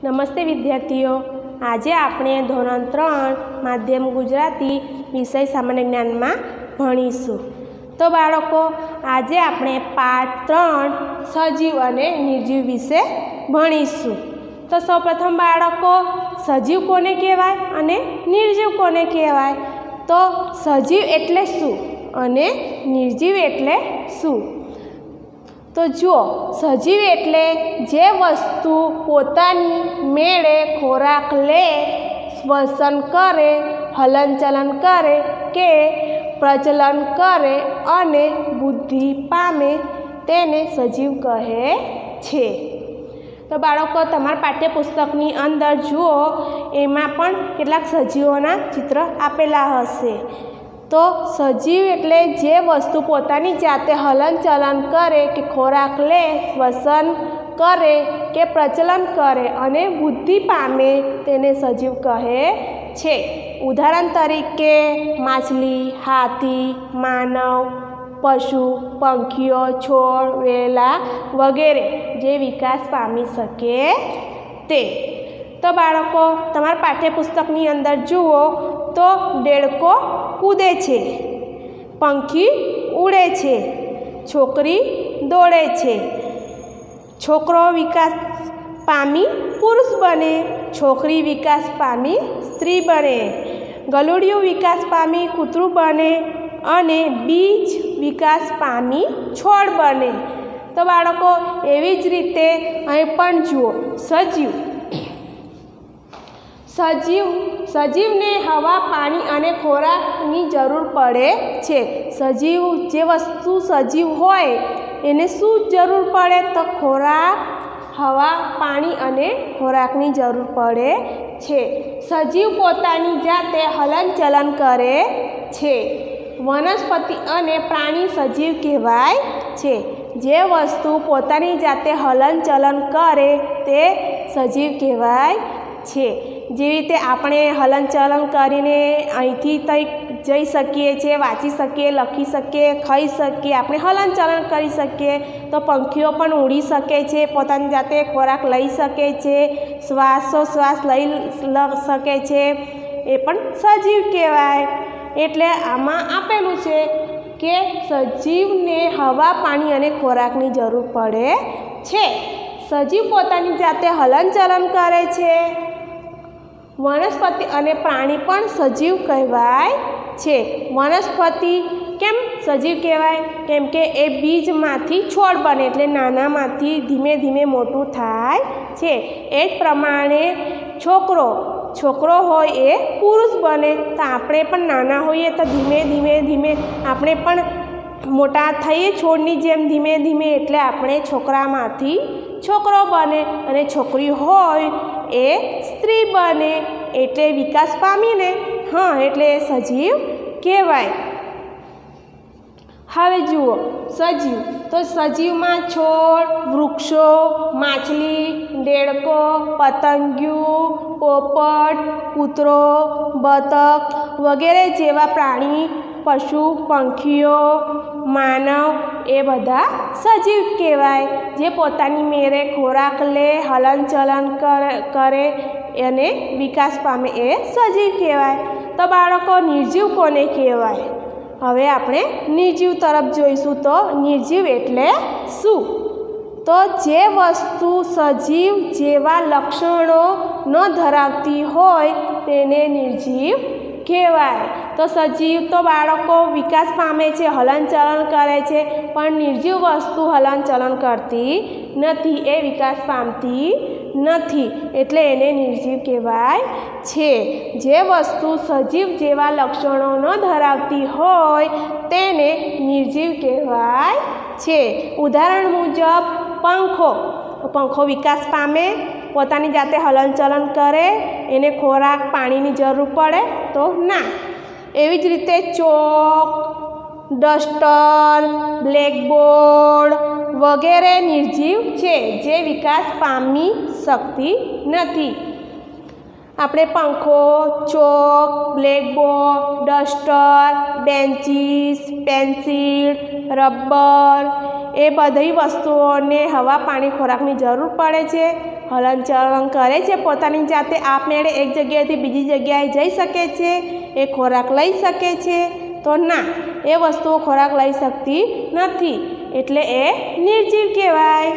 નમસ્તે વિદ્યાર્થીઓ, આજે આપણે ધોરણ 3 માધ્યમ ગુજરાતી વિષય સામાન્ય જ્ઞાનમાં ભણીશું। તો બાળકો, આજે આપણે પાઠ 3 સજીવ અને નિર્જીવ વિશે ભણીશું। તો સૌપ્રથમ બાળકો, સજીવ કોને કહેવાય અને નિર્જીવ કોને કહેવાય? તો સજીવ એટલે શું અને નિર્જીવ એટલે શું? તો જુઓ, સજીવ એટલે જે વસ્તુ પોતાની મેળે ખોરાક લે, શ્વસન કરે, હલનચલન કરે કે પ્રજનન કરે અને બુદ્ધિ પામે તેને સજીવ કહે છે। તો બાળકો, તમારા પાઠ્યપુસ્તકની અંદર જુઓ, એમાં પણ કેટલાક સજીવોના ચિત્ર આપેલા હશે। તો સજીવ એટલે જે વસ્તુ પોતાની જાતે હલનચલન કરે કે ખોરાક લે, શ્વસન કરે કે પ્રજનન કરે અને બુદ્ધિ પામે તેને સજીવ કહે છે। ઉદાહરણ તરીકે માછલી, હાથી, માનવ, પશુ, પંખીઓ, છોડ, વેલા વગેરે જે વિકાસ પામી શકે તે। તો બાળકો, તમારા પાઠ્યપુસ્તકની અંદર જુઓ તો દેડકો કૂદે છે, પંખી ઉડે છે, છોકરી દોડે છે, છોકરો વિકાસ પામી પુરુષ બને, છોકરી વિકાસ પામી સ્ત્રી બને, ગલુડિયું વિકાસ પામી કૂતરું બને અને બીજ વિકાસ પામી છોડ બને। તો બાળકો, એવી જ રીતે અહીં પણ જુઓ, સજીવને હવા, પાણી અને ખોરાકની જરૂર પડે છે। સજીવ જે વસ્તુ સજીવ હોય એને શું જરૂર પડે? તો ખોરાક, હવા, પાણી અને ખોરાકની જરૂર પડે છે। સજીવ પોતાની જાતે હલનચલન કરે છે। વનસ્પતિ અને પ્રાણી સજીવ કહેવાય છે। જે વસ્તુ પોતાની જાતે હલનચલન કરે તે સજીવ કહેવાય છે। જેવી રીતે આપણે હલનચલન કરીને અહીંથી તઈ જઈ શકીએ છીએ, વાંચી શકીએ, લખી શકીએ, ખાઈ શકીએ, આપણે હલનચલન કરી શકીએ। તો પંખીઓ પણ ઉડી શકે છે, પોતાની જાતે ખોરાક લઈ શકે છે, શ્વાસોશ્વાસ લઈ શકે છે, એ પણ સજીવ કહેવાય। એટલે આમાં આપેલું છે કે સજીવને હવા, પાણી અને ખોરાકની જરૂર પડે છે। સજીવ પોતાની જાતે હલનચલન કરે છે। વનસ્પતિ અને પ્રાણી પણ સજીવ કહેવાય છે। વનસ્પતિ કેમ સજીવ કહેવાય? કેમ કે એ બીજમાંથી છોડ બને, એટલે નાનામાંથી ધીમે ધીમે મોટું થાય છે। એ જ પ્રમાણે છોકરો હોય એ પુરુષ બને। તો આપણે પણ નાના હોઈએ તો ધીમે ધીમે આપણે પણ મોટા થઈએ છોડની જેમ ધીમે ધીમે, એટલે આપણે છોકરામાંથી છોકરો બને અને છોકરી હોય એ સ્ત્રી બને, એટલે વિકાસ પામીને એટલે એ સજીવ કહેવાય। હવે જુઓ, સજીવ તો સજીવમાં છોડ, વૃક્ષો, માછલી, દેડકો, પતંગિયું, પોપટ, કૂતરો, બતક વગેરે જેવા પ્રાણી, પશુ, પંખીઓ, માનવ એ બધા સજીવ કહેવાય। જે પોતાની મેળે ખોરાક લે, હલનચલન કરે અને વિકાસ પામે એ સજીવ કહેવાય। તો બાળકો, નિર્જીવ કોને કહેવાય? હવે આપણે નિર્જીવ તરફ જોઈશું। તો નિર્જીવ એટલે શું? તો જે વસ્તુ સજીવ જેવા લક્ષણો ન ધરાવતી હોય તેને નિર્જીવ કહેવાય। તો સજીવ તો બાળકો વિકાસ પામે છે, હલનચલન કરે છે, પણ નિર્જીવ વસ્તુ હલનચલન કરતી નથી, એ વિકાસ પામતી નથી, એટલે એને નિર્જીવ કહેવાય છે। જે વસ્તુ સજીવ જેવા લક્ષણો ન ધરાવતી હોય તેને નિર્જીવ કહેવાય છે। ઉદાહરણ મુજબ પંખો વિકાસ પામે, પોતાની જાતે હલનચલન કરે, એને ખોરાક, પાણીની જરૂર પડે તો ના। એવી જ રીતે ચોક, ડસ્ટર, બ્લેકબોર્ડ વગેરે નિર્જીવ છે, જે વિકાસ પામી શકતી નથી। આપણે પંખો, chalk, blackboard, duster, benches, pencil, rubber એ બધી વસ્તુઓને હવા, પાણી, ખોરાકની જરૂર પડે છે। હલનચલન કરે છે પોતાની જાતે આપમેળે એક જગ્યાએથી બીજી જગ્યાએ જઈ શકે છે, એ ખોરાક લઈ શકે છે? તો ના, એ વસ્તુઓ ખોરાક લઈ શકતી નથી, એટલે એ નિર્જીવ કહેવાય.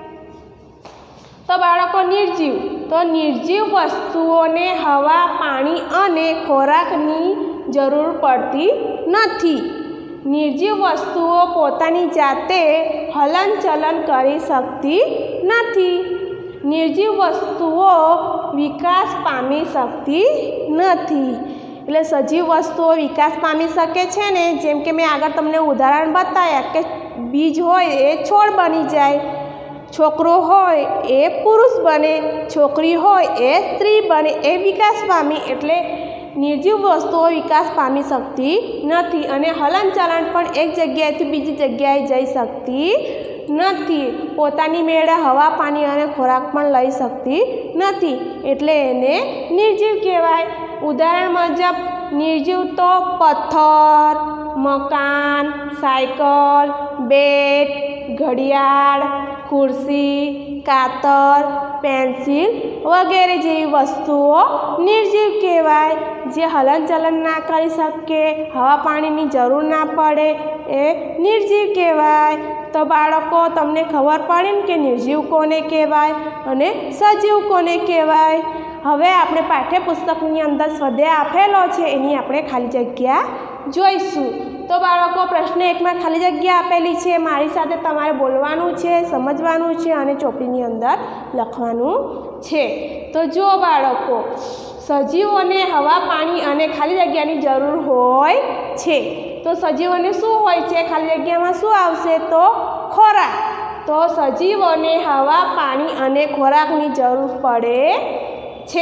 તો બાળકો નિર્જીવ, તો નિર્જીવ વસ્તુઓને હવા, પાણી અને ખોરાકની જરૂર પડતી નથી. નિર્જીવ વસ્તુઓ પોતાની જાતે હલનચલન કરી શકતી નથી. નિર્જીવ વસ્તુઓ વિકાસ પામી શકતી નથી. એટલે સજીવ વસ્તુઓ વિકાસ પામી શકે છે ને, જેમ કે મેં આગળ તમને ઉદાહરણ બતાવ્યા કે બીજ હોય એ છોડ બની જાય, છોકરો હોય એ પુરુષ બને, છોકરી હોય એ સ્ત્રી બને, એ વિકાસ પામી. એટલે નિર્જીવ વસ્તુઓ વિકાસ પામી શકતી નથી અને હલનચલન પણ એક જગ્યાએથી બીજી જગ્યાએ જઈ શકતી નથી. પોતાની મેળે હવા, પાણી અને ખોરાક પણ લઈ શકતી નથી, એટલે એને નિર્જીવ કહેવાય. ઉદાહરણ મુજબ નિર્જીવ તો પથ્થર, મકાન, સાયકલ, બેટ, ઘડિયાળ, ખુરશી, કાતર, પેન્સિલ વગેરે જેવી વસ્તુઓ નિર્જીવ કહેવાય. જે હલનચલન ના કરી શકે, હવા પાણીની જરૂર ના પડે, એ નિર્જીવ કહેવાય. તો બાળકો, તમને ખબર પડી ને કે નિર્જીવ કોને કહેવાય અને સજીવ કોને કહેવાય. હવે આપણે પાઠ્યપુસ્તકની અંદર સ્વાધ્યાય આપેલો છે, એની આપણે ખાલી જગ્યા જોઈશું. તો બાળકો, પ્રશ્ન 1માં ખાલી જગ્યા આપેલી છે, મારી સાથે તમારે બોલવાનું છે, સમજવાનું છે અને ચોપડીની અંદર લખવાનું છે. તો જો બાળકો, સજીવોને હવા, પાણી અને ખાલી જગ્યાની જરૂર હોય છે. તો સજીવોને શું હોય છે? ખાલી જગ્યામાં શું આવશે? તો ખોરાક. તો સજીવોને હવા, પાણી અને ખોરાકની જરૂર પડે છે.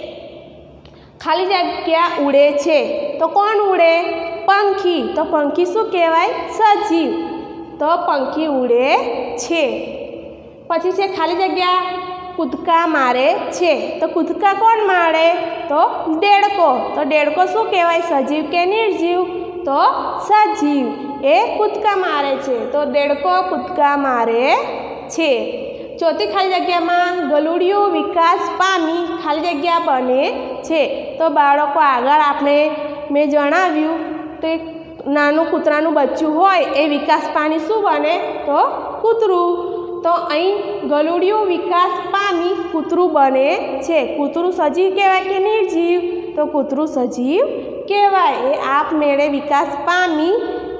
ખાલી જગ્યા ઉડે છે, તો કોણ ઉડે? પંખી. તો પંખી શું કહેવાય? સજીવ. તો પંખી ઉડે છે. પછી છે ખાલી જગ્યા કૂદકા મારે છે, તો કૂદકા કોણ મારે? તો દેડકો. તો દેડકો શું કહેવાય? સજીવ કે નિર્જીવ? તો સજીવ, એ કૂદકા મારે છે. તો દેડકો કૂદકા મારે છે. ચોથી ખાલી જગ્યામાં ગલુડિયું વિકાસ પામી ખાલી જગ્યા બને છે. તો બાળકો, આગળ મેં જણાવ્યું તો નાનું કૂતરાનું બચ્ચું હોય એ વિકાસ પામી શું બને? તો કૂતરું. તો અહીં ગલુડિયું વિકાસ પામી કૂતરું બને છે. કૂતરું સજીવ કહેવાય કે નિર્જીવ? તો કૂતરું સજીવ કહેવાય. એ આપમેળે વિકાસ પામી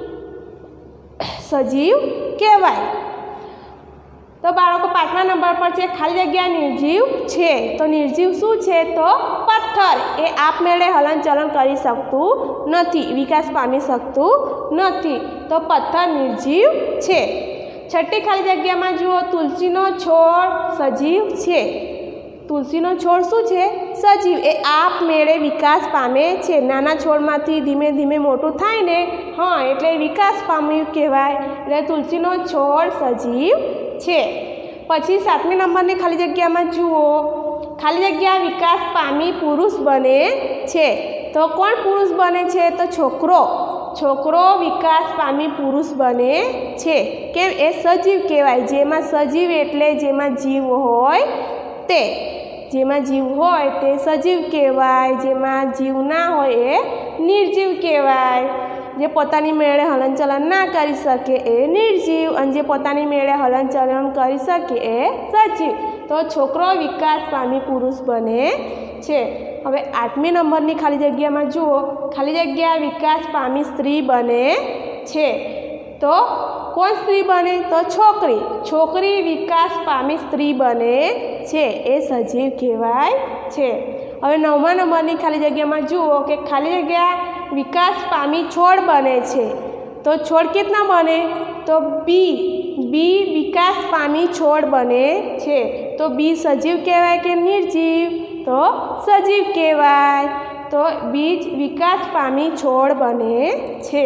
સજીવ કહેવાય. તો બાળકો, 5મા નંબર પર છે ખાલી જગ્યા નિર્જીવ છે. તો નિર્જીવ શું છે? તો પથ્થર. એ આપમેળે હલનચલન કરી શકતું નથી, વિકાસ પામી શકતું નથી. તો પથ્થર નિર્જીવ છે. છઠ્ઠી ખાલી જગ્યામાં જુઓ, તુલસીનો છોડ સજીવ છે. તુલસીનો છોડ શું છે? સજીવ. એ આપમેળે વિકાસ પામે છે. નાના છોડમાંથી ધીમે ધીમે મોટું થાય ને, એટલે વિકાસ પામ્યું કહેવાય. એટલે તુલસીનો છોડ સજીવ છે. પછી 7મી નંબરની ખાલી જગ્યામાં જુઓ, ખાલી જગ્યા વિકાસ પામી પુરુષ બને છે. તો કોણ પુરુષ બને છે? તો છોકરો. છોકરો વિકાસ પામી પુરુષ બને છે. કેમ? એ સજીવ કહેવાય. જેમાં સજીવ એટલે જેમાં જીવ હોય તે. જેમાં જીવ હોય તે સજીવ કહેવાય. જેમાં જીવ ના હોય એ નિર્જીવ કહેવાય. જે પોતાની મેળે હલનચલન ના કરી શકે એ નિર્જીવ, અને જે પોતાની મેળે હલનચલન કરી શકે એ સજીવ. તો છોકરો વિકાસ પામી પુરુષ બને છે. હવે 8મી નંબરની ખાલી જગ્યામાં જુઓ, ખાલી જગ્યા વિકાસ પામી સ્ત્રી બને છે. તો કોણ સ્ત્રી બને? તો છોકરી. છોકરી વિકાસ પામી સ્ત્રી બને છે. એ સજીવ કહેવાય છે. હવે 9મા નંબરની ખાલી જગ્યામાં જુઓ કે ખાલી જગ્યા વિકાસ પામી છોડ બને છે. તો છોડ કેટલા બને? તો બી. બી વિકાસ પામી છોડ બને છે. તો બી સજીવ કહેવાય કે નિર્જીવ? તો સજીવ કહેવાય. તો બીજ વિકાસ પામી છોડ બને છે.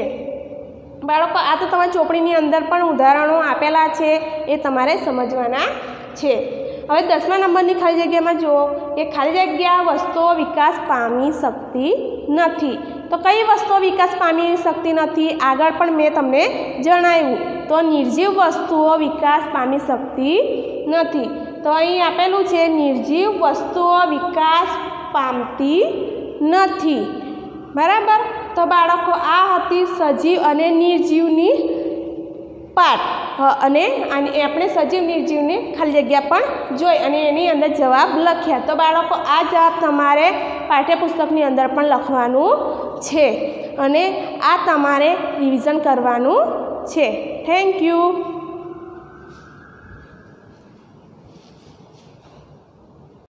બાળકો, આ તો તમારી ચોપડીની અંદર પણ ઉદાહરણો આપેલા છે, એ તમારે સમજવાના છે. હવે 10મા નંબરની ખાલી જગ્યામાં જુઓ કે ખાલી જગ્યા વસ્તુઓ વિકાસ પામી શકતી નથી. તો કઈ વસ્તુઓ વિકાસ પામી શકતી નથી? આગળ પણ મેં તમને જણાવ્યું. તો નિર્જીવ વસ્તુઓ વિકાસ પામી શકતી નથી. તો અહીં આપેલું છે નિર્જીવ વસ્તુઓ વિકાસ પામતી નથી, બરાબર। તો બાળકો આ હતી સજીવ અને નિર્જીવની પાઠ, અને આપણે સજીવ નિર્જીવની ખાલી જગ્યા પણ જોઈ અને એની અંદર જવાબ લખ્યા। તો બાળકો આ જવાબ તમારે પાઠ્યપુસ્તકની અંદર પણ લખવાનું છે અને આ તમારે રિવિઝન કરવાનું છે। Thank you.